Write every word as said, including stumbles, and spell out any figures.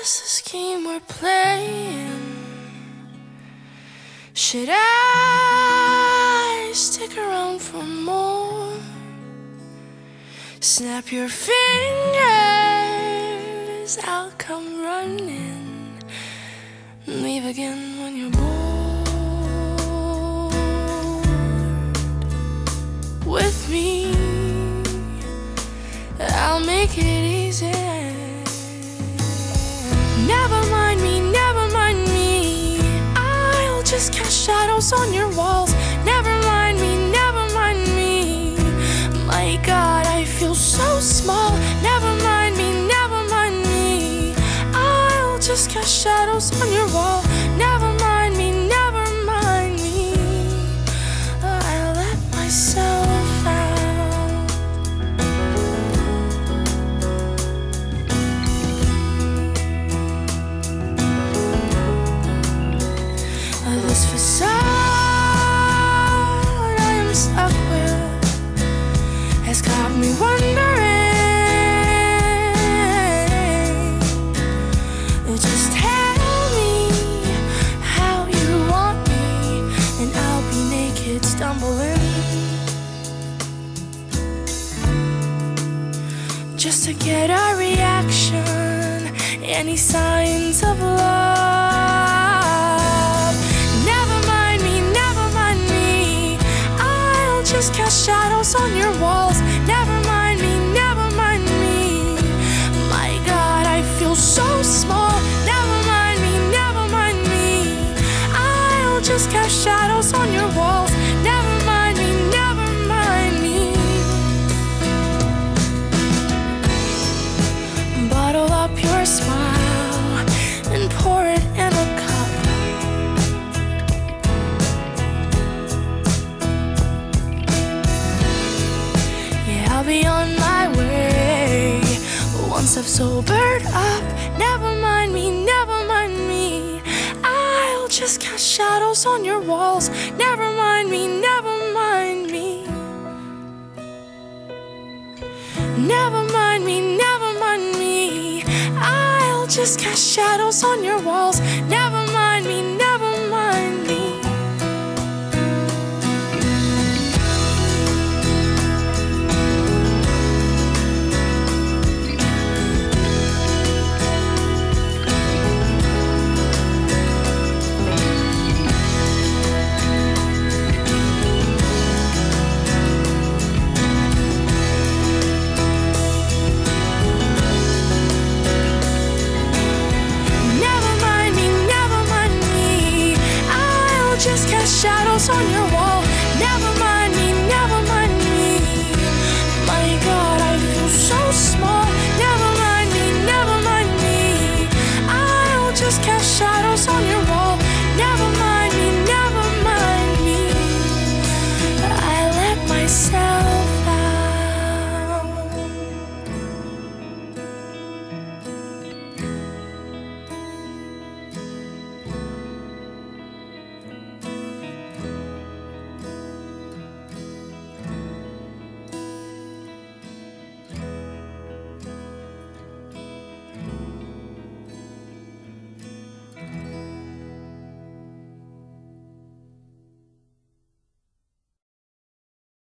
this this game we're playing? Should I stick around for more? Snap your fingers, I'll come running. Leave again when you're bored with me. I'll make it easy. Never mind me, never mind me. I'll just cast shadows on your walls. Never mind me, never mind me. My God, I feel so small. Never mind me, never mind me. I'll just cast shadows on your wall. Never mind me, never mind me. I let myself out. This facade I am stuck with has got me wondering. Just tell me how you want me, and I'll be naked stumbling just to get a reaction, any signs of love. Never mind me, never mind me. I'll just cast shadows on your walls. Never mind me, never mind me. My God, I feel so small. Never mind me, never mind me. I'll just cast shadows on your walls. Never mind me, never mind me. Bottle up your smile and pour it in a cup. Yeah, I'll be on my way once I've sobered up. Never mind me, never mind me. I'll just cast shadows on your walls. Never mind me, never mind me. Never mind me, never mind me. I'll just cast shadows on your walls. Never mind me, never mind me. Just cast shadows on your wall. Never